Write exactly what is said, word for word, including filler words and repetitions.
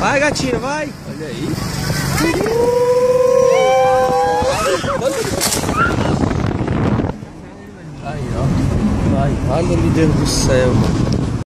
Vai, gatinha, vai. Olha aí. Aí, ó. Vai, olha, meu Deus do céu, mano.